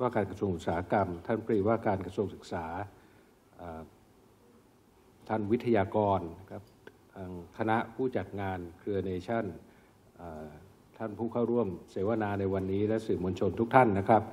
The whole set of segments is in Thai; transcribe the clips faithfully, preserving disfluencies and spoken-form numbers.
ว่าการกระทรวงอุตสาหกรรมท่านปรีว่าการกระทรวงศึกษาท่านวิทยากรครับทางคณะผู้จัดงานเครือเนชั่นท่านผู้เข้าร่วมเสวนาในวันนี้และสื่อมวลชนทุกท่านนะครับ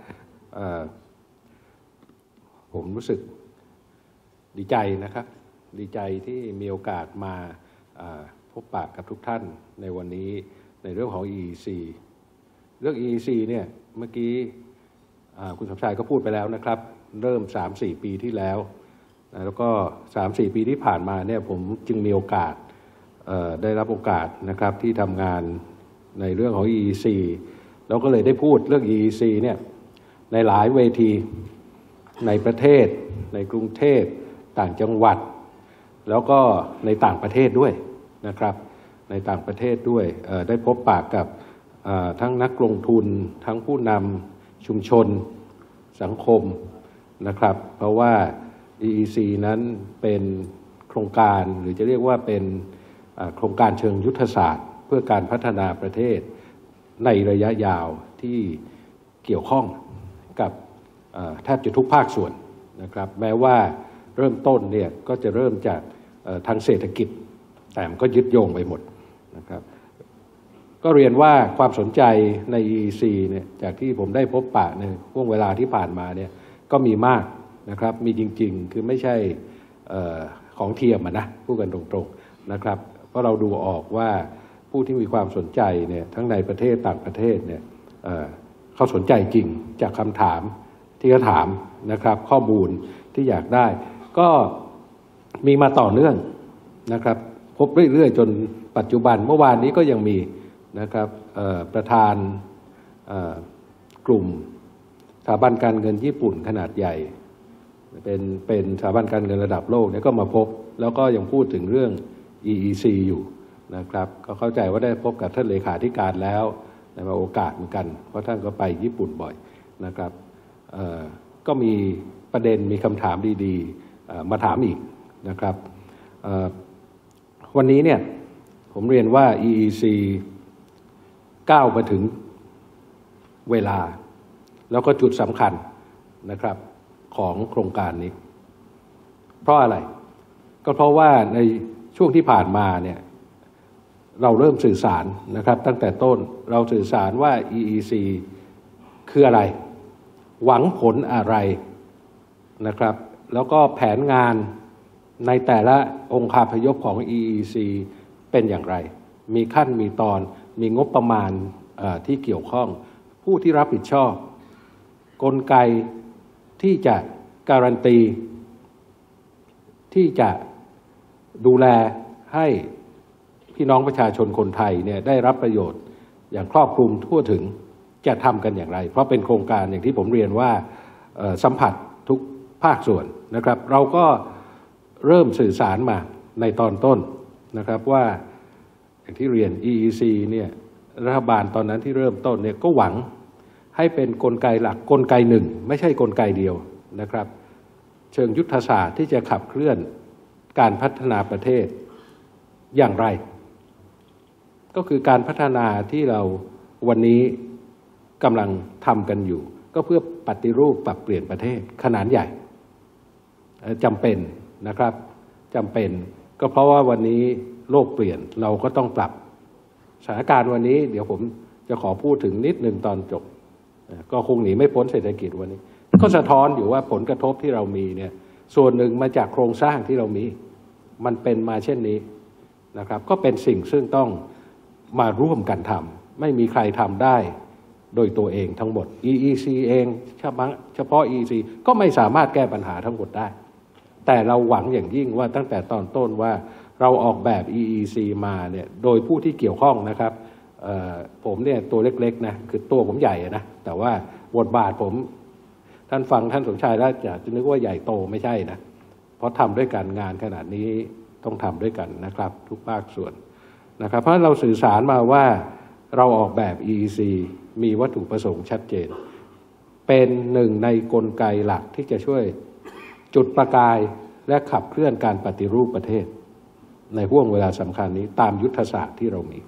ผมรู้สึกดีใจนะครับดีใจที่มีโอกาสมาพบปะกับทุกท่านในวันนี้ในเรื่องของ อี อี ซี เรื่อง อี อี ซี เนี่ยเมื่อกี้คุณสมชายก็พูดไปแล้วนะครับเริ่ม สามถึงสี่ ปีที่แล้วแล้วก็ สามถึงสี่ ปีที่ผ่านมาเนี่ยผมจึงมีโอกาสได้รับโอกาสนะครับที่ทำงานในเรื่องของ อี อี ซี แล้วก็เลยได้พูดเรื่อง อี อี ซี เนี่ยในหลายเวทีในประเทศในกรุงเทพต่างจังหวัดแล้วก็ในต่างประเทศด้วยนะครับในต่างประเทศด้วยได้พบปะกับทั้งนักลงทุนทั้งผู้นำชุมชนสังคมนะครับเพราะว่า อี อี ซี นั้นเป็นโครงการหรือจะเรียกว่าเป็นโครงการเชิงยุทธศาสตร์เพื่อการพัฒนาประเทศในระยะยาวที่เกี่ยวข้องกับแทบจะทุกภาคส่วนนะครับแม้ว่าเริ่มต้นเนี่ยก็จะเริ่มจากทางเศรษฐกิจแต่มันก็ยึดโยงไปหมดนะครับก็เรียนว่าความสนใจใน อี อี ซี เนี่ยจากที่ผมได้พบปะในช่วงเวลาที่ผ่านมาเนี่ยก็มีมากนะครับมีจริงๆคือไม่ใช่ของเทียมนะพูดกันตรงๆนะครับเพราะเราดูออกว่าผู้ที่มีความสนใจเนี่ยทั้งในประเทศต่างประเทศเนี่ยเขาสนใจจริงจากคำถามที่เขาถามนะครับข้อมูลที่อยากได้ก็มีมาต่อเนื่องนะครับพบเรื่อยๆจนปัจจุบันเมื่อวานนี้ก็ยังมีนะครับประธานกลุ่มสถาบันการเงินญี่ปุ่นขนาดใหญ่เป็นเป็นสถาบันการเงินระดับโลกเนี่ยก็มาพบแล้วก็ยังพูดถึงเรื่อง อี อี ซี อยู่นะครับก็เข้าใจว่าได้พบกับท่านเลขาธิการแล้วในโอกาสเหมือนกันเพราะท่านก็ไปญี่ปุ่นบ่อยนะครับก็มีประเด็นมีคำถามดีๆมาถามอีกนะครับวันนี้เนี่ยผมเรียนว่า อี อี ซี ก้าวมาถึงเวลาแล้วก็จุดสำคัญนะครับของโครงการนี้เพราะอะไรก็เพราะว่าในช่วงที่ผ่านมาเนี่ยเราเริ่มสื่อสารนะครับตั้งแต่ต้นเราสื่อสารว่า อี อี ซี คืออะไรหวังผลอะไรนะครับแล้วก็แผนงานในแต่ละองค์คาพยพของ อี อี ซี เป็นอย่างไรมีขั้นมีตอนมีงบประมาณที่เกี่ยวข้องผู้ที่รับผิดชอบกลไกที่จะการันตีที่จะดูแลให้พี่น้องประชาชนคนไทยเนี่ยได้รับประโยชน์อย่างครอบคลุมทั่วถึงจะทำกันอย่างไรเพราะเป็นโครงการอย่างที่ผมเรียนว่าสัมผัสทุกภาคส่วนนะครับเราก็เริ่มสื่อสารมาในตอนต้นนะครับว่าอย่างที่เรียน อี อี ซี เนี่ยรัฐบาลตอนนั้นที่เริ่มต้นเนี่ยก็หวังให้เป็นกลไกหลักกลไกหนึ่งไม่ใช่กลไกเดียวนะครับเชิงยุทธศาสตร์ที่จะขับเคลื่อนการพัฒนาประเทศอย่างไรก็คือการพัฒนาที่เราวันนี้กำลังทำกันอยู่ก็เพื่อปฏิรูปปรับเปลี่ยนประเทศขนาดใหญ่จำเป็นนะครับจำเป็นก็เพราะว่าวันนี้โลกเปลี่ยนเราก็ต้องปรับสถานการณ์วันนี้เดี๋ยวผมจะขอพูดถึงนิดหนึ่งตอนจบก็คงหนีไม่พ้นเศรษฐกิจวันนี้ก็สะท้อนอยู่ว่าผลกระทบที่เรามีเนี่ยส่วนหนึ่งมาจากโครงสร้างที่เรามีมันเป็นมาเช่นนี้นะครับก็เป็นสิ่งซึ่งต้องมาร่วมกันทำไม่มีใครทำได้โดยตัวเองทั้งหมด อี อี ซี เองเฉพาะ อี อี ซี ก็ไม่สามารถแก้ปัญหาทั้งหมดได้แต่เราหวังอย่างยิ่งว่าตั้งแต่ตอนต้นว่าเราออกแบบ อี อี ซี มาเนี่ยโดยผู้ที่เกี่ยวข้องนะครับผมเนี่ยตัวเล็กๆนะคือตัวผมใหญ่นะแต่ว่าบทบาทผมท่านฟังท่านสมชายแล้วจะนึกว่าใหญ่โตไม่ใช่นะเพราะทำด้วยกันงานขนาดนี้ต้องทำด้วยกันนะครับทุกภาคส่วนนะครับเพราะเราสื่อสารมาว่าเราออกแบบ อี อี ซี มีวัตถุประสงค์ชัดเจนเป็นหนึ่งในกลไกหลักที่จะช่วยจุดประกายและขับเคลื่อนการปฏิรูปประเทศในห่วงเวลาสำคัญนี้ตามยุทธศาสตร์ที่เรามี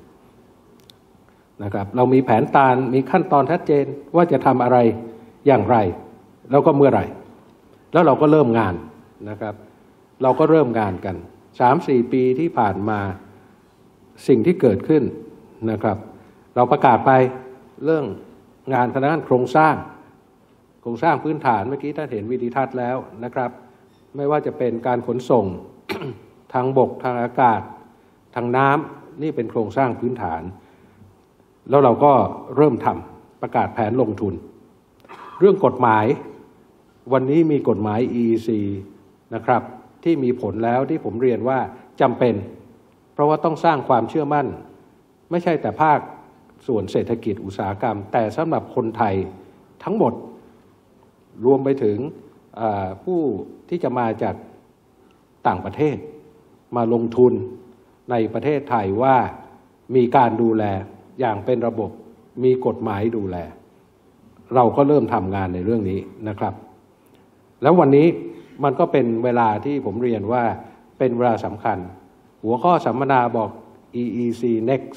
นะครับเรามีแผนการมีขั้นตอนชัดเจนว่าจะทำอะไรอย่างไรแล้วก็เมื่อไหร่แล้วเราก็เริ่มงานนะครับเราก็เริ่มงานกัน สามสี่ ปีที่ผ่านมาสิ่งที่เกิดขึ้นนะครับเราประกาศไปเรื่องงานทางด้านโครงสร้างโครงสร้างพื้นฐานเมื่อกี้ท่านเห็นวิดีทัศน์แล้วนะครับไม่ว่าจะเป็นการขนส่ง ทางบกทางอากาศทางน้ำนี่เป็นโครงสร้างพื้นฐานแล้วเราก็เริ่มทำประกาศแผนลงทุนเรื่องกฎหมายวันนี้มีกฎหมาย อี อี ซี นะครับที่มีผลแล้วที่ผมเรียนว่าจำเป็นเพราะว่าต้องสร้างความเชื่อมั่นไม่ใช่แต่ภาคส่วนเศรษฐกิจอุตสาหกรรมแต่สำหรับคนไทยทั้งหมดรวมไปถึงผู้ที่จะมาจากต่างประเทศมาลงทุนในประเทศไทยว่ามีการดูแลอย่างเป็นระบบมีกฎหมายดูแลเราก็เริ่มทำงานในเรื่องนี้นะครับแล้ววันนี้มันก็เป็นเวลาที่ผมเรียนว่าเป็นเวลาสำคัญหัวข้อสัมมนาบอก อี อี ซี next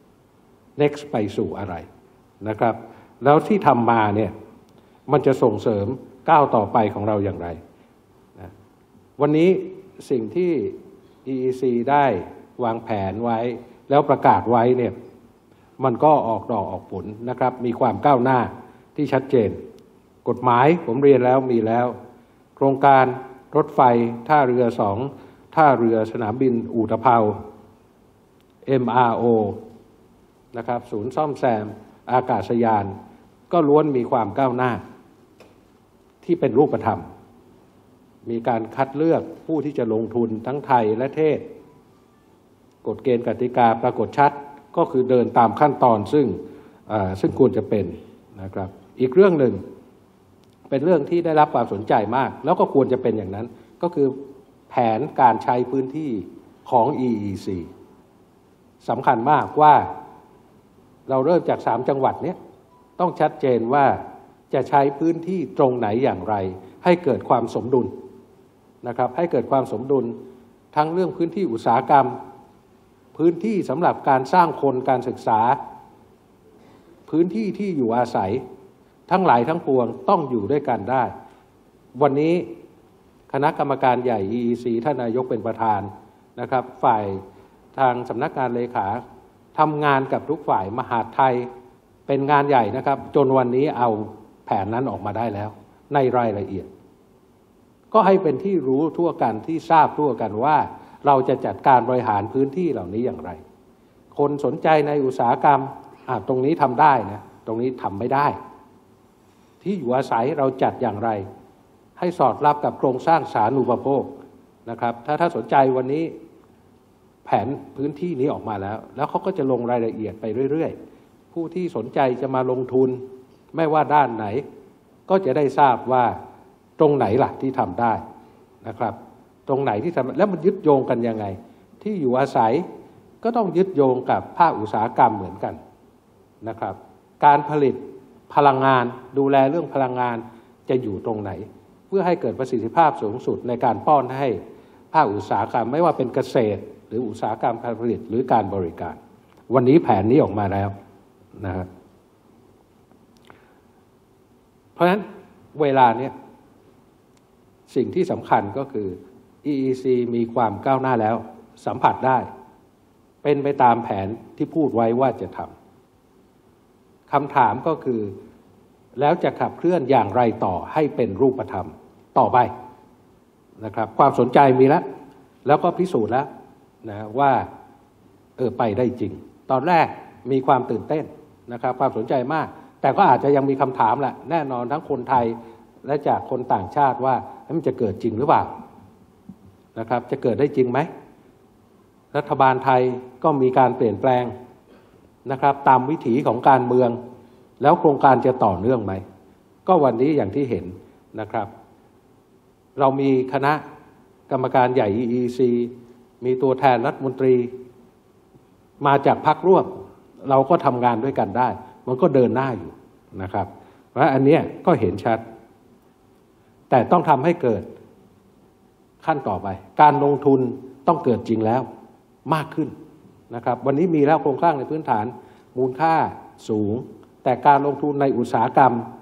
next ไปสู่อะไรนะครับแล้วที่ทำมาเนี่ยมันจะส่งเสริมก้าวต่อไปของเราอย่างไรนะวันนี้สิ่งที่ อี อี ซี ได้วางแผนไว้แล้วประกาศไว้เนี่ยมันก็ออกดอกออกผลนะครับมีความก้าวหน้าที่ชัดเจนกฎหมายผมเรียนแล้วมีแล้วโครงการรถไฟท่าเรือสองท่าเรือสนามบินอู่ตะเภา เอ็ม อาร์ โอ นะครับศูนย์ซ่อมแซมอากาศยานก็ล้วนมีความก้าวหน้าที่เป็นรูปธรรมมีการคัดเลือกผู้ที่จะลงทุนทั้งไทยและเทศกฎเกณฑ์กติกาปรากฏชัดก็คือเดินตามขั้นตอนซึ่งซึ่งควรจะเป็นนะครับอีกเรื่องหนึ่งเป็นเรื่องที่ได้รับความสนใจมากแล้วก็ควรจะเป็นอย่างนั้นก็คือแผนการใช้พื้นที่ของ อี อี ซี สำคัญมากว่าเราเริ่มจากสามจังหวัดนี้ต้องชัดเจนว่าจะใช้พื้นที่ตรงไหนอย่างไรให้เกิดความสมดุลนะครับให้เกิดความสมดุลทั้งเรื่องพื้นที่อุตสาหกรรมพื้นที่สำหรับการสร้างคนการศึกษาพื้นที่ที่อยู่อาศัยทั้งหลายทั้งปวงต้องอยู่ด้วยกันได้วันนี้คณะกรรมการใหญ่ อี อี ซี ท่านนายกเป็นประธานนะครับฝ่ายทางสำนักงานเลขาทำงานกับทุกฝ่ายมหาดไทยเป็นงานใหญ่นะครับจนวันนี้เอาแผนนั้นออกมาได้แล้วในรายละเอียดก็ให้เป็นที่รู้ทั่วกันที่ทราบทั่วกันว่าเราจะจัดการบริหารพื้นที่เหล่านี้อย่างไรคนสนใจในอุตสาหกรรมอ่ะตรงนี้ทำได้นะตรงนี้ทำไม่ได้ที่อยู่อาศัยเราจัดอย่างไรให้สอดรับกับโครงสร้างสาธารณูปโภคนะครับถ้าถ้าสนใจวันนี้แผนพื้นที่นี้ออกมาแล้วแล้วเขาก็จะลงรายละเอียดไปเรื่อยๆผู้ที่สนใจจะมาลงทุนไม่ว่าด้านไหนก็จะได้ทราบว่าตรงไหนล่ะที่ทำได้นะครับตรงไหนที่ทำแล้วมันยึดโยงกันยังไงที่อยู่อาศัยก็ต้องยึดโยงกับภาคอุตสาหกรรมเหมือนกันนะครับการผลิตพลังงานดูแลเรื่องพลังงานจะอยู่ตรงไหนเพื่อให้เกิดประสิทธิภาพสูงสุดในการป้อนให้ภาคอุตสาหกรรมไม่ว่าเป็นเกษตรหรืออุตสาหกรรมการผลิตหรือการบริการวันนี้แผนนี้ออกมาแล้วนะครับเพราะฉะนั้นเวลาเนี้ยสิ่งที่สำคัญก็คือ อี อี ซี มีความก้าวหน้าแล้วสัมผัสได้เป็นไปตามแผนที่พูดไว้ว่าจะทำคำถามก็คือแล้วจะขับเคลื่อนอย่างไรต่อให้เป็นรูปธรรมต่อไปนะครับความสนใจมีแล้วแล้วก็พิสูจน์แล้วนะว่าเออไปได้จริงตอนแรกมีความตื่นเต้นนะครับความสนใจมากแต่ก็อาจจะยังมีคำถามแหละแน่นอนทั้งคนไทยและจากคนต่างชาติว่ามันจะเกิดจริงหรือเปล่านะครับจะเกิดได้จริงไหมรัฐบาลไทยก็มีการเปลี่ยนแปลงนะครับตามวิถีของการเมืองแล้วโครงการจะต่อเนื่องไหมก็วันนี้อย่างที่เห็นนะครับเรามีคณะกรรมการใหญ่ อี อี ซี มีตัวแทนรัฐมนตรีมาจากพรรคร่วมเราก็ทำงานด้วยกันได้มันก็เดินหน้าอยู่นะครับเพราะอันนี้ก็เห็นชัดแต่ต้องทำให้เกิดขั้นต่อไปการลงทุนต้องเกิดจริงแล้วมากขึ้นนะครับวันนี้มีแล้วโครงสร้างในพื้นฐานมูลค่าสูงแต่การลงทุนในอุตสาหกรรม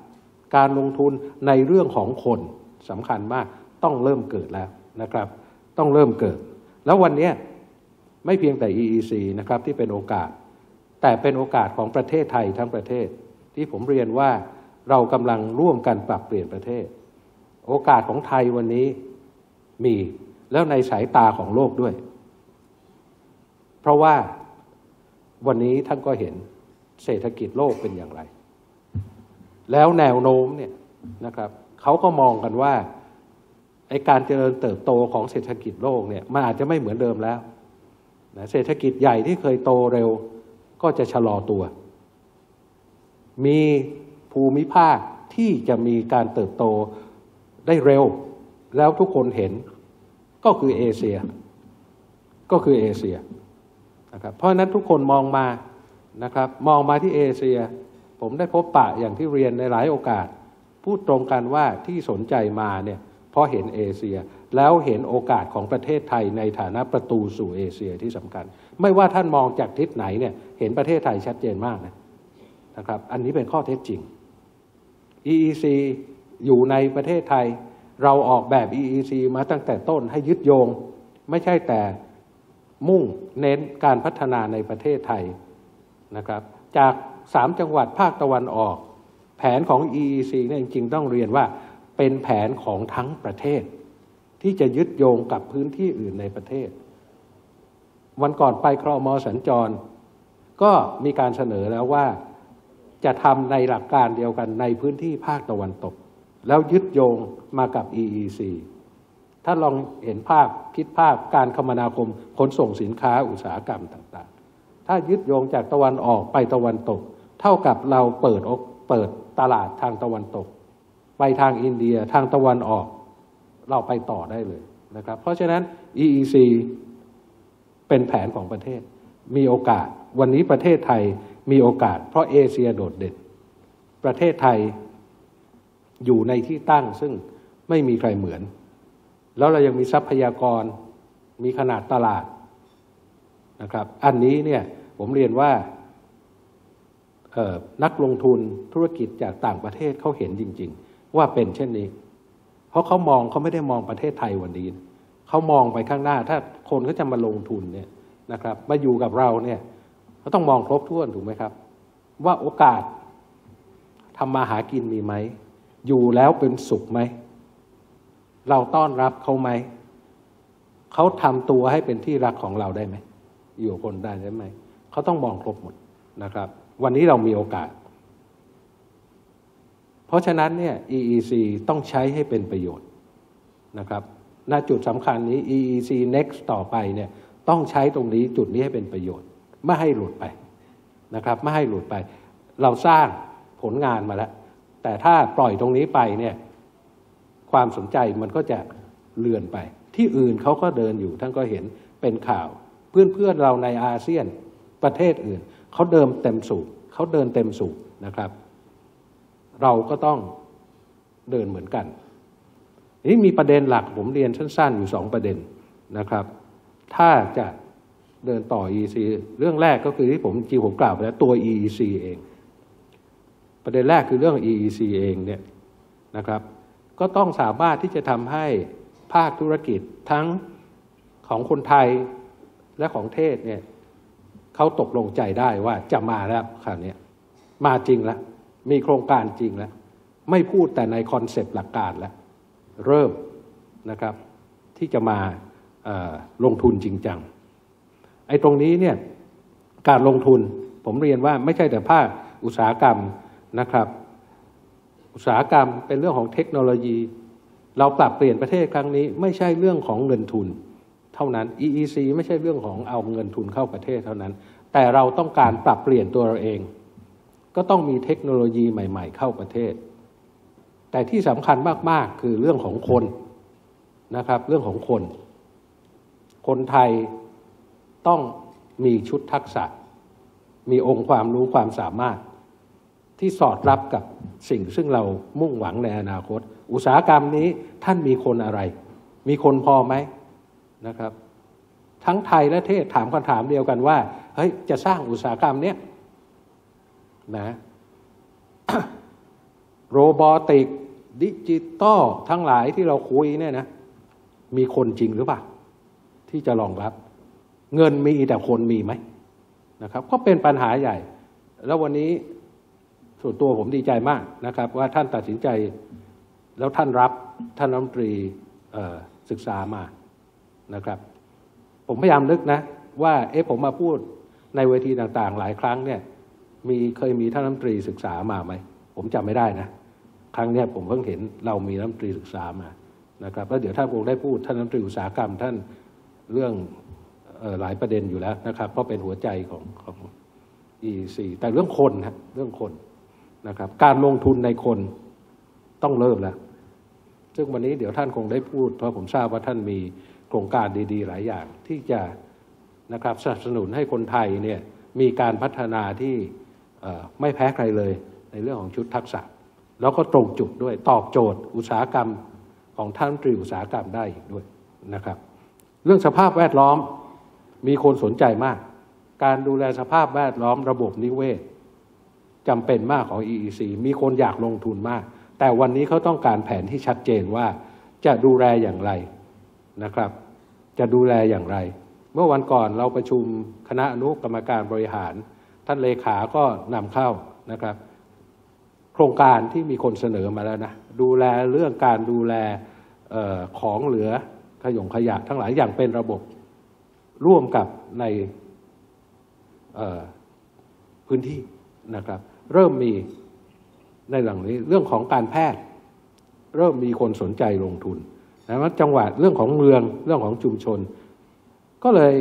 การลงทุนในเรื่องของคนสำคัญมากต้องเริ่มเกิดแล้วนะครับต้องเริ่มเกิดแล้ววันนี้ไม่เพียงแต่ อี อี ซี นะครับที่เป็นโอกาสแต่เป็นโอกาสของประเทศไทยทั้งประเทศที่ผมเรียนว่าเรากำลังร่วมกันปรับเปลี่ยนประเทศโอกาสของไทยวันนี้มีแล้วในสายตาของโลกด้วยเพราะว่าวันนี้ท่านก็เห็นเศรษฐกิจโลกเป็นอย่างไรแล้วแนวโน้มเนี่ยนะครับเขาก็มองกันว่าไอ้การเจริญเติบโตของเศรษฐกิจโลกเนี่ยมันอาจจะไม่เหมือนเดิมแล้วนะเศรษฐกิจใหญ่ที่เคยโตเร็วก็จะชะลอตัวมีภูมิภาคที่จะมีการเติบโตได้เร็วแล้วทุกคนเห็นก็คือเอเชียก็คือเอเชียนะครับเพราะฉะนั้นทุกคนมองมานะครับมองมาที่เอเชียผมได้พบปะอย่างที่เรียนในหลายโอกาสพูดตรงกันว่าที่สนใจมาเนี่ยเพราะเห็นเอเชียแล้วเห็นโอกาสของประเทศไทยในฐานะประตูสู่เอเชียที่สำคัญไม่ว่าท่านมองจากทิศไหนเนี่ยเห็นประเทศไทยชัดเจนมากนะนะครับอันนี้เป็นข้อเท็จจริง อี อี ซี อยู่ในประเทศไทยเราออกแบบ อี อี ซี มาตั้งแต่ต้นให้ยึดโยงไม่ใช่แต่มุ่งเน้นการพัฒนาในประเทศไทยนะครับจากสามจังหวัดภาคตะวันออกแผนของ อี อี ซี เนี่ยจริงๆต้องเรียนว่าเป็นแผนของทั้งประเทศที่จะยึดโยงกับพื้นที่อื่นในประเทศวันก่อนไปครม.สัญจรก็มีการเสนอแล้วว่าจะทำในหลักการเดียวกันในพื้นที่ภาคตะวันตกแล้วยึดโยงมากับ อี อี ซี ถ้าลองเห็นภาพคิดภาพการคมนาคมขนส่งสินค้าอุตสาหกรรมต่างๆถ้ายึดโยงจากตะวันออกไปตะวันตกเท่ากับเราเปิดเปิดตลาดทางตะวันตกไปทางอินเดียทางตะวันออกเราไปต่อได้เลยนะครับเพราะฉะนั้น อี อี ซี เป็นแผนของประเทศมีโอกาสวันนี้ประเทศไทยมีโอกาสเพราะเอเชียโดดเด่นประเทศไทยอยู่ในที่ตั้งซึ่งไม่มีใครเหมือนแล้วเรายังมีทรัพยากรมีขนาดตลาดนะครับอันนี้เนี่ยผมเรียนว่านักลงทุนธุรกิจจากต่างประเทศเขาเห็นจริงๆว่าเป็นเช่นนี้เพราะเขามองเขาไม่ได้มองประเทศไทยวันนี้เขามองไปข้างหน้าถ้าคนเขาจะมาลงทุนเนี่ยนะครับมาอยู่กับเราเนี่ยเขาต้องมองครบถ้วนถูกไหมครับว่าโอกาสทำมาหากินมีไหมอยู่แล้วเป็นสุขไหมเราต้อนรับเขาไหมเขาทำตัวให้เป็นที่รักของเราได้ไหมอยู่คนได้ได้ไหมเขาต้องมองครบหมดนะครับวันนี้เรามีโอกาสเพราะฉะนั้นเนี่ย อี อี ซี ต้องใช้ให้เป็นประโยชน์นะครับณจุดสำคัญนี้ อี อี ซี Next ต่อไปเนี่ยต้องใช้ตรงนี้จุดนี้ให้เป็นประโยชน์ไม่ให้หลุดไปนะครับไม่ให้หลุดไปเราสร้างผลงานมาแล้วแต่ถ้าปล่อยตรงนี้ไปเนี่ยความสนใจมันก็จะเลือนไปที่อื่นเขาก็เดินอยู่ท่านก็เห็นเป็นข่าวเพื่อนๆเราในอาเซียนประเทศอื่นเขาเดินเต็มสูบเขาเดินเต็มสูบนะครับเราก็ต้องเดินเหมือนกันนี่มีประเด็นหลักผมเรียนสั้นๆอยู่สองประเด็นนะครับถ้าจะเดินต่อ อี อี ซี เรื่องแรกก็คือที่ผมจริงผมกล่าวไปแล้วตัว อี อี ซี เองประเด็นแรกคือเรื่อง อี อี ซี เองเนี่ยนะครับก็ต้องสามารถที่จะทำให้ภาคธุรกิจทั้งของคนไทยและของเทศเนี่ยเขาตกลงใจได้ว่าจะมาแล้วคราวนี้มาจริงแล้วมีโครงการจริงแล้วไม่พูดแต่ในคอนเซปต์หลักการแล้วเริ่มนะครับที่จะมาลงทุนจริงจังไอ้ตรงนี้เนี่ยการลงทุนผมเรียนว่าไม่ใช่แต่ภาคอุตสาหกรรมนะครับอุตสาหกรรมเป็นเรื่องของเทคโนโลยีเราปรับเปลี่ยนประเทศครั้งนี้ไม่ใช่เรื่องของเงินทุนเท่านั้น อี อี ซี ไม่ใช่เรื่องของเอาเงินทุนเข้าประเทศเท่านั้นแต่เราต้องการปรับเปลี่ยนตัวเราเองก็ต้องมีเทคโนโลยีใหม่ๆเข้าประเทศแต่ที่สำคัญมากๆคือเรื่องของคนนะครับเรื่องของคนคนไทยต้องมีชุดทักษะมีองค์ความรู้ความสามารถที่สอดรับกับสิ่งซึ่งเรามุ่งหวังในอนาคตอุตสาหกรรมนี้ท่านมีคนอะไรมีคนพอไหมนะครับทั้งไทยและเทศถามคำถามเดียวกันว่าเฮ้ยจะสร้างอุตสาหกรรมเนี้ยนะโรบอติกดิจิตอลทั้งหลายที่เราคุยเนี่ยนะมีคนจริงหรือเปล่าที่จะรองรับเงินมีแต่คนมีไหมนะครับก็เป็นปัญหาใหญ่แล้ววันนี้ส่วนตัวผมดีใจมากนะครับว่าท่านตัดสินใจแล้วท่านรับท่านรัฐมนตรีศึกษามานะครับผมพยายามนึกนะว่าเอ๊ะผมมาพูดในเวทีต่างๆหลายครั้งเนี่ยมีเคยมีท่านรัฐมนตรีศึกษามาไหมผมจำไม่ได้นะครั้งนี้ผมเพิ่งเห็นเรามีรัฐมนตรีศึกษามานะครับแล้วเดี๋ยวท่านคงได้พูดท่านรัฐมนตรีอุตสาหกรรมท่านเรื่องเอ่อหลายประเด็นอยู่แล้วนะครับเพราะเป็นหัวใจของของ อี อี ซี แต่เรื่องคนนะเรื่องคนนะครับการลงทุนในคนต้องเริ่มแล้วซึ่งวันนี้เดี๋ยวท่านคงได้พูดเพราะผมทราบว่าท่านมีโครงการดีๆหลายอย่างที่จะนะครับสนับสนุนให้คนไทยเนี่ยมีการพัฒนาที่ไม่แพ้ใครเลยในเรื่องของชุดทักษะแล้วก็ตรงจุดด้วยตอบโจทย์อุตสาหกรรมของท่านรัฐมนตรีอุตสาหกรรมได้อีกด้วยนะครับเรื่องสภาพแวดล้อมมีคนสนใจมากการดูแลสภาพแวดล้อมระบบนิเวศจำเป็นมากของ อี อี ซี มีคนอยากลงทุนมากแต่วันนี้เขาต้องการแผนที่ชัดเจนว่าจะดูแลอย่างไรนะครับจะดูแลอย่างไรเมื่อวันก่อนเราประชุมคณะอนุกรรมการบริหารท่านเลขาก็นำเข้านะครับโครงการที่มีคนเสนอมาแล้วนะดูแลเรื่องการดูแลเอ่อของเหลือขยงขยะทั้งหลายอย่างเป็นระบบร่วมกับในเอ่อพื้นที่นะครับเริ่มมีในหลังนี้เรื่องของการแพทย์เริ่มมีคนสนใจลงทุนนะว่าจังหวัดเรื่องของเมืองเรื่องของชุมชนก็เลย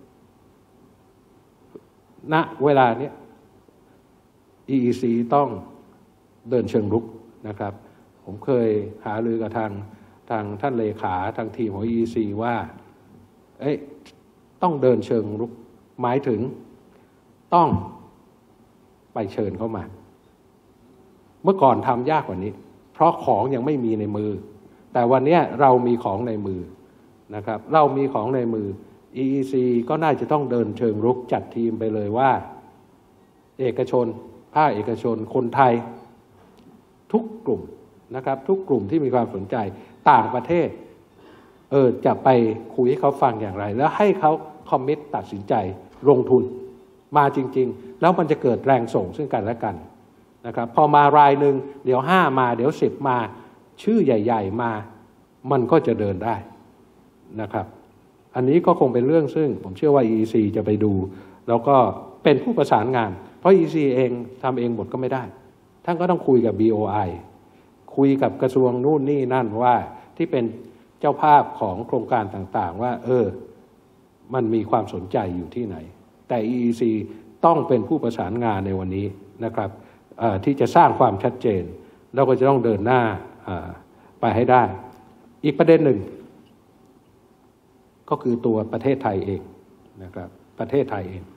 ณเวลานี้ อี อี ซี ต้องเดินเชิงรุกนะครับผมเคยหารือกับทางทางท่านเลขาทางทีมของ อี อี ซี ว่าเอ้ยต้องเดินเชิงรุกหมายถึงต้องไปเชิญเข้ามาเมื่อก่อนทำยากกว่านี้เพราะของยังไม่มีในมือแต่วันนี้เรามีของในมือนะครับเรามีของในมือ อี อี ซี ก็น่าจะต้องเดินเชิงรุกจัดทีมไปเลยว่าเอกชนภาคเอกชนคนไทยทุกกลุ่มนะครับทุกกลุ่มที่มีความสนใจต่างประเทศเออจะไปคุยให้เขาฟังอย่างไรแล้วให้เขาคอมมิตตัดสินใจลงทุนมาจริงๆแล้วมันจะเกิดแรงส่งซึ่งกันและกันนะครับพอมารายหนึ่งเดี๋ยวห้ามาเดี๋ยวสิบมาชื่อใหญ่ๆมามันก็จะเดินได้นะครับอันนี้ก็คงเป็นเรื่องซึ่งผมเชื่อว่า อี อี ซี จะไปดูแล้วก็เป็นผู้ประสานงานเพราะ อี อี ซี เองทำเองหมดก็ไม่ได้ท่านก็ต้องคุยกับ บี โอ ไอ คุยกับกระทรวงนู่นนี่นั่นว่าที่เป็นเจ้าภาพของโครงการต่างๆว่าเออมันมีความสนใจอยู่ที่ไหนแต่ อี อี ซี ต้องเป็นผู้ประสานงานในวันนี้นะครับที่จะสร้างความชัดเจนแล้วก็จะต้องเดินหน้าไปให้ได้อีกประเด็นหนึ่งก็คือตัวประเทศไทยเองนะครับประเทศไทยเอง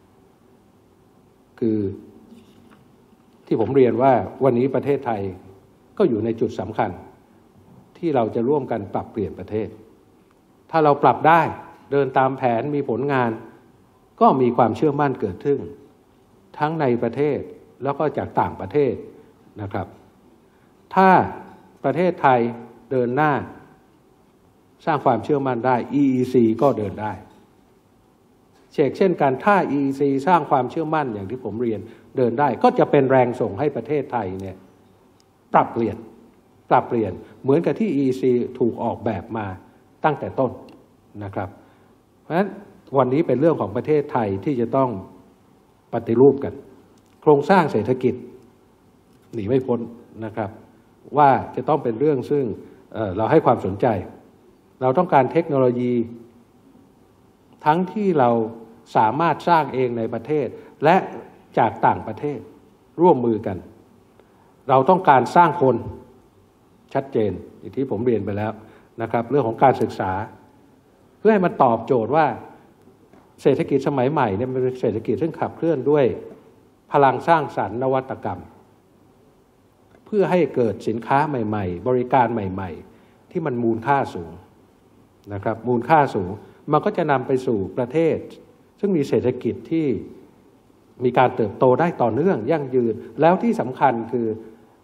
คือที่ผมเรียนว่าวันนี้ประเทศไทยก็อยู่ในจุดสำคัญที่เราจะร่วมกันปรับเปลี่ยนประเทศถ้าเราปรับได้เดินตามแผนมีผลงานก็มีความเชื่อมั่นเกิดขึ้นทั้งในประเทศแล้วก็จากต่างประเทศนะครับถ้าประเทศไทยเดินหน้าสร้างความเชื่อมั่นได้ อี อี ซี ก็เดินได้เช่นเช่นกันถ้า อี อี ซี สร้างความเชื่อมั่นอย่างที่ผมเรียนเดินได้ก็จะเป็นแรงส่งให้ประเทศไทยเนี่ยปรับเปลี่ยนปรับเปลี่ยนเหมือนกับที่ อี อี ซี ถูกออกแบบมาตั้งแต่ต้นนะครับเพราะฉะนั้นวันนี้เป็นเรื่องของประเทศไทยที่จะต้องปฏิรูปกันโครงสร้างเศรษฐกิจหนีไม่พ้นนะครับว่าจะต้องเป็นเรื่องซึ่ง เอ่อ เราให้ความสนใจเราต้องการเทคโนโลยีทั้งที่เราสามารถสร้างเองในประเทศและจากต่างประเทศร่วมมือกันเราต้องการสร้างคนชัดเจนอย่างที่ผมเรียนไปแล้วนะครับเรื่องของการศึกษาเพื่อให้มันตอบโจทย์ว่าเศรษฐกิจสมัยใหม่เนี่ยมันเป็นเศรษฐกิจซึ่งขับเคลื่อนด้วยพลังสร้างสรรค์นวัตกรรมเพื่อให้เกิดสินค้าใหม่ๆบริการใหม่ๆที่มันมูลค่าสูงนะครับมูลค่าสูงมันก็จะนำไปสู่ประเทศซึ่งมีเศรษฐกิจที่มีการเติบโตได้ต่อเนื่องยั่งยืนแล้วที่สำคัญคือ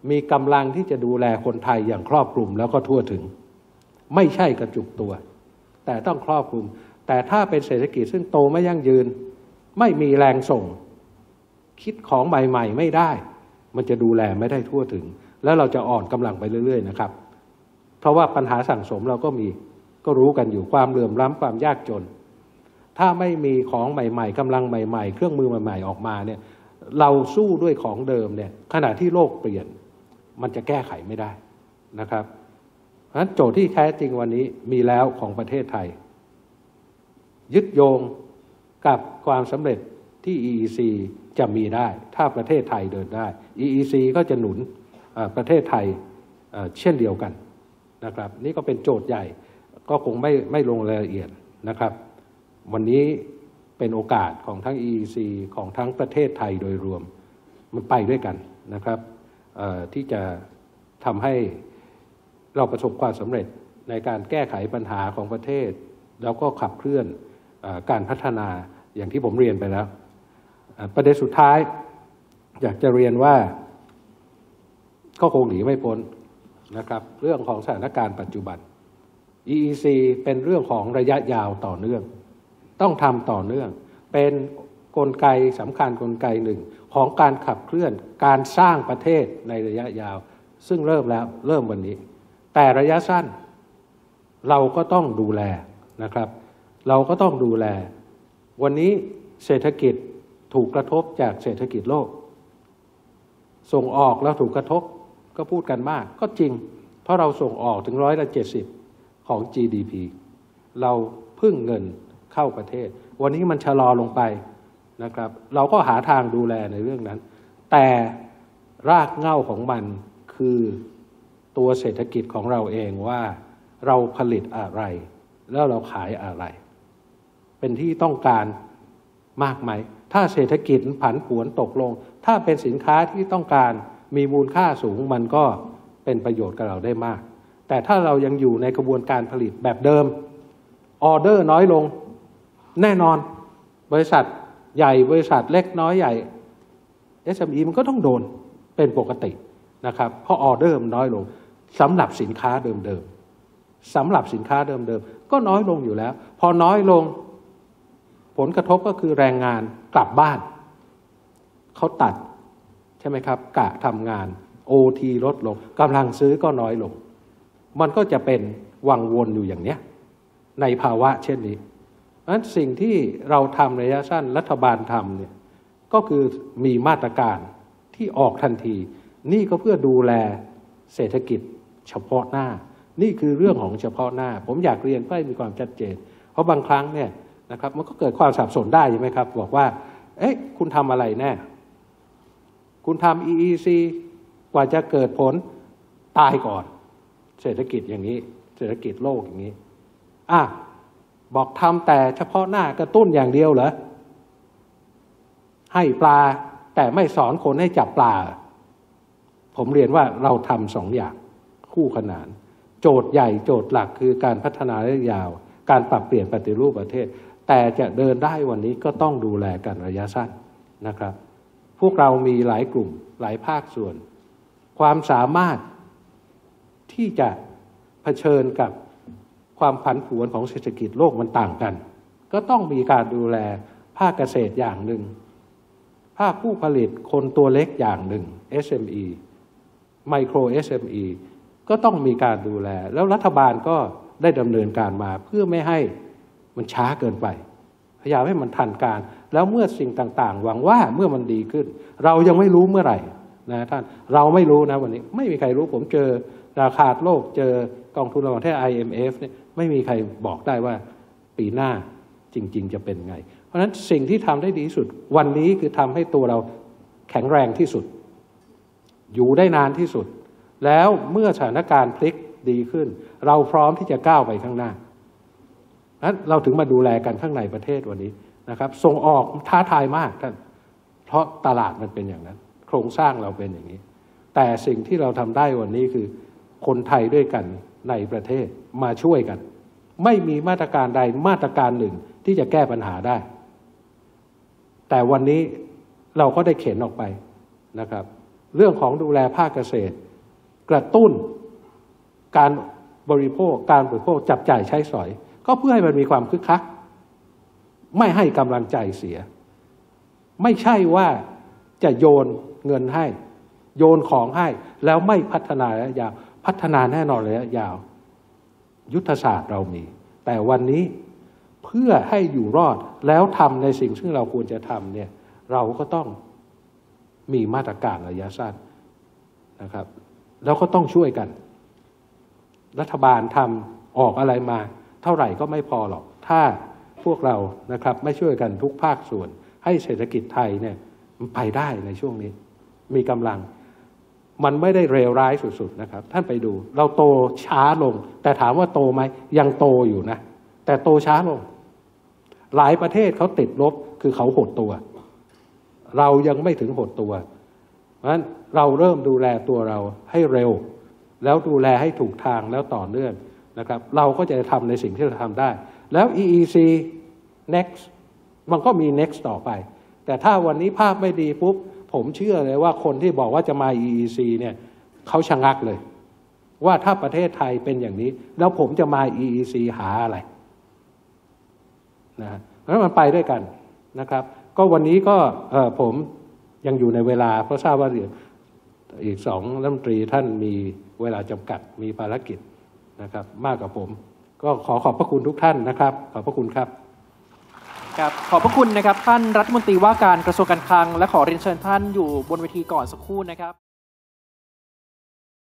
มีกำลังที่จะดูแลคนไทยอย่างครอบคลุมแล้วก็ทั่วถึงไม่ใช่กระจุกตัวแต่ต้องครอบคลุมแต่ถ้าเป็นเศรษฐกิจซึ่งโตไม่ยั่งยืนไม่มีแรงส่งคิดของใหม่ๆไม่ได้มันจะดูแลไม่ได้ทั่วถึงแล้วเราจะอ่อนกำลังไปเรื่อยๆนะครับเพราะว่าปัญหาสั่งสมเราก็มีก็รู้กันอยู่ความเหลื่อมล้ำความยากจนถ้าไม่มีของใหม่ๆกำลังใหม่ๆเครื่องมือใหม่ๆออกมาเนี่ยเราสู้ด้วยของเดิมเนี่ยขณะที่โลกเปลี่ยนมันจะแก้ไขไม่ได้นะครับเพราะฉะนั้นโจทย์ที่แท้จริงวันนี้มีแล้วของประเทศไทยยึดโยงกับความสำเร็จที่ อี อี ซี จะมีได้ถ้าประเทศไทยเดินได้ อี อี ซี ก็จะหนุนประเทศไทยเช่นเดียวกันนะครับนี่ก็เป็นโจทย์ใหญ่ก็คงไม่ไม่ลงรายละเอียดนะครับวันนี้เป็นโอกาสของทั้ง อี อี ซี ของทั้งประเทศไทยโดยรวมมันไปด้วยกันนะครับที่จะทำให้เราประสบความสำเร็จในการแก้ไขปัญหาของประเทศแล้วก็ขับเคลื่อนการพัฒนาอย่างที่ผมเรียนไปแล้วประเด็นสุดท้ายอยากจะเรียนว่าก็คงหนีไม่พ้นนะครับเรื่องของสถานการณ์ปัจจุบัน อี อี ซี เป็นเรื่องของระยะยาวต่อเนื่องต้องทำต่อเนื่องเป็นกลไกสำคัญกลไกหนึ่งของการขับเคลื่อนการสร้างประเทศในระยะยาวซึ่งเริ่มแล้วเริ่มวันนี้แต่ระยะสั้นเราก็ต้องดูแลนะครับเราก็ต้องดูแลวันนี้เศรษฐกิจถูกกระทบจากเศรษฐกิจโลกส่งออกแล้วถูกกระทบก็พูดกันมากก็จริงเพราะเราส่งออกถึงร้อยละเจ็ดสิบของ จี ดี พี เราพึ่งเงินเข้าประเทศวันนี้มันชะลอลงไปนะครับเราก็หาทางดูแลในเรื่องนั้นแต่รากเหง้าของมันคือตัวเศรษฐกิจของเราเองว่าเราผลิตอะไรแล้วเราขายอะไรเป็นที่ต้องการมากไหมถ้าเศรษฐกิจผันผวนตกลงถ้าเป็นสินค้าที่ต้องการมีมูลค่าสูงมันก็เป็นประโยชน์กับเราได้มากแต่ถ้าเรายังอยู่ในกระบวนการผลิตแบบเดิมออเดอร์น้อยลงแน่นอนบริษัทใหญ่บริษัทเล็กน้อยใหญ่ เอส เอ็ม อี มันก็ต้องโดนเป็นปกตินะครับเพราะออเดอร์มันน้อยลงสำหรับสินค้าเดิมๆสำหรับสินค้าเดิมๆก็น้อยลงอยู่แล้วพอน้อยลงผลกระทบก็คือแรงงานกลับบ้านเขาตัดใช่ไหมครับกะทำงาน โอ ที ลดลงกำลังซื้อก็น้อยลงมันก็จะเป็นวังวนอยู่อย่างเนี้ยในภาวะเช่นนี้เพราะฉะนั้นสิ่งที่เราทำระยะสั้นรัฐบาลทำเนี่ยก็คือมีมาตรการที่ออกทันทีนี่ก็เพื่อดูแลเศรษฐกิจเฉพาะหน้านี่คือเรื่องของเฉพาะหน้าผมอยากเรียนเพื่อให้มีความชัดเจนเพราะบางครั้งเนี่ยนะครับมันก็เกิดความสับสนได้ใช่ไหมครับบอกว่าเอ๊ะคุณทำอะไรแน่คุณทำ อี อี ซี กว่าจะเกิดผลตายก่อนเศรษฐกิจอย่างนี้เศรษฐกิจโลกอย่างนี้อ่ะบอกทำแต่เฉพาะหน้ากระตุ้นอย่างเดียวเหรอให้ปลาแต่ไม่สอนคนให้จับปลาผมเรียนว่าเราทำสองอย่างคู่ขนานโจทย์ใหญ่โจทย์หลักคือการพัฒนาระยะยาวการปรับเปลี่ยนปฏิรูปประเทศแต่จะเดินได้วันนี้ก็ต้องดูแลกันระยะสั้นนะครับพวกเรามีหลายกลุ่มหลายภาคส่วนความสามารถที่จะเผชิญกับความผันผวนของเศรษฐกิจโลกมันต่างกันก็ต้องมีการดูแลภาคเกษตรอย่างหนึ่งภาคผู้ผลิตคนตัวเล็กอย่างหนึ่ง เอส เอ็ม อี ไมโคร เอส เอ็ม อี ก็ต้องมีการดูแลแล้วรัฐบาลก็ได้ดำเนินการมาเพื่อไม่ให้มันช้าเกินไปพยายามให้มันทันการแล้วเมื่อสิ่งต่างๆหวังว่าเมื่อมันดีขึ้นเรายังไม่รู้เมื่อไหร่นะท่านเราไม่รู้นะวันนี้ไม่มีใครรู้ผมเจอราคาโลกเจอกองทุนระหว่างประเทศ ไอ เอ็ม เอฟ เนี่ยไม่มีใครบอกได้ว่าปีหน้าจริงๆจะเป็นไงเพราะฉะนั้นสิ่งที่ทำได้ดีที่สุดวันนี้คือทำให้ตัวเราแข็งแรงที่สุดอยู่ได้นานที่สุดแล้วเมื่อสถานการณ์พลิกดีขึ้นเราพร้อมที่จะก้าวไปข้างหน้านั้นเราถึงมาดูแลกันข้างในประเทศวันนี้นะครับส่งออกท้าทายมากท่านเพราะตลาดมันเป็นอย่างนั้นโครงสร้างเราเป็นอย่างนี้แต่สิ่งที่เราทำได้วันนี้คือคนไทยด้วยกันในประเทศมาช่วยกันไม่มีมาตรการใดมาตรการหนึ่งที่จะแก้ปัญหาได้แต่วันนี้เราก็ได้เข็นออกไปนะครับเรื่องของดูแลภาคเกษตรกระตุ้นการบริโภคการบริโภคจับจ่ายใช้สอยก็เพื่อให้มันมีความคึกคักไม่ให้กำลังใจเสียไม่ใช่ว่าจะโยนเงินให้โยนของให้แล้วไม่พัฒนาระยะยาวพัฒนาแน่นอนระยะยาวยุทธศาสตร์เรามีแต่วันนี้เพื่อให้อยู่รอดแล้วทำในสิ่งที่เราควรจะทำเนี่ยเราก็ต้องมีมาตรการระยะสั้นนะครับแล้วก็ต้องช่วยกันรัฐบาลทำออกอะไรมาเท่าไหร่ก็ไม่พอหรอกถ้าพวกเรานะครับไม่ช่วยกันทุกภาคส่วนให้เศรษฐกิจไทยเนี่ยมันไปได้ในช่วงนี้มีกำลังมันไม่ได้เลวร้ายสุดๆนะครับท่านไปดูเราโตช้าลงแต่ถามว่าโตไหมยังโตอยู่นะแต่โตช้าลงหลายประเทศเขาติดลบคือเขาหดตัวเรายังไม่ถึงหดตัวเพราะฉะนั้นเราเริ่มดูแลตัวเราให้เร็วแล้วดูแลให้ถูกทางแล้วต่อเนื่องนะครับเราก็จะทำในสิ่งที่เราทำได้แล้ว อี อี ซี next มันก็มี next ต่อไปแต่ถ้าวันนี้ภาพไม่ดีปุ๊บผมเชื่อเลยว่าคนที่บอกว่าจะมา อี อี ซี เนี่ยเขาชะงักเลยว่าถ้าประเทศไทยเป็นอย่างนี้แล้วผมจะมา อี อี ซี หาอะไรนะเพราะฉะนั้นมันไปด้วยกันนะครับก็วันนี้ก็ผมยังอยู่ในเวลาเพราะทราบว่าอีกสองรัฐมนตรีท่านมีเวลาจำกัดมีภารกิจนะครับมากกว่าผมก็ขอขอบพระคุณทุกท่านนะครับขอบพระคุณครับครับขอบพระคุณนะครับท่านรัฐมนตรีว่าการกระทรวงการคลังและขอเรียนเชิญท่านอยู่บนเวทีก่อนสักครู่นะครับ